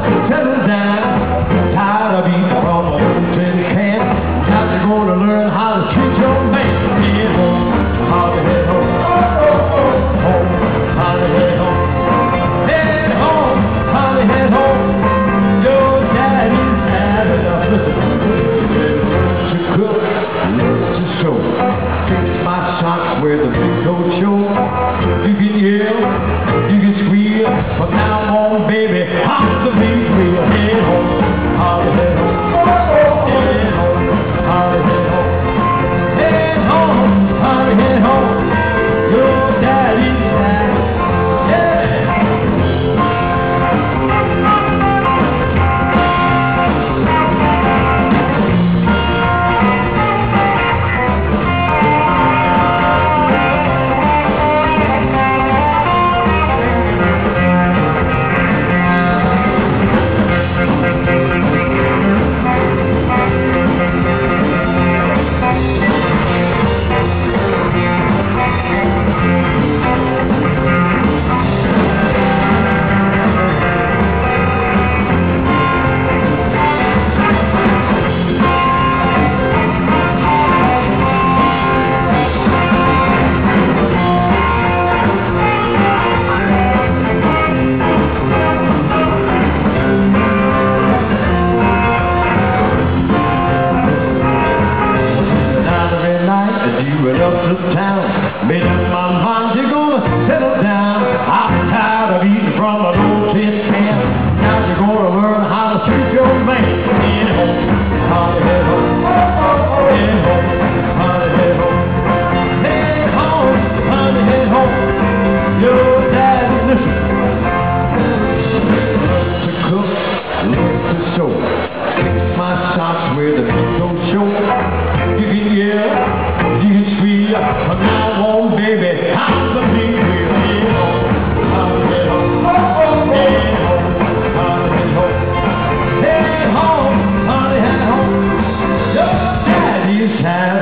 settle down. Tired of eating from a tin can. Now you're gonna learn how to treat your man. Head home, holly head home. Home, holly head home. Head home, holly head home. Your daddy's had enough. Listen, learn to cook, learn to sew. Fix my socks where the big toe show. You can yell, you can squeal, but now on, baby, I'm the big wheel. Head home, holly head home. Head home, holly head home. Head home, holly head home. Your daddy's had it. Town. Made up my mind, you're gonna settle down. I'm tired of eating from an old tin can. Now you're gonna learn how to treat your man. Head home, holly head home. Head home, holly head home. Head home, holly head home. Your daddy, listen. Learn to cook, learn to sew. Fix my socks where the feet don't show. You can yell, you can squeal, but now on, baby, I'm the big wheel. Head home, holly head home. Head home, holly head home. Head home, holly head home. Your daddy's had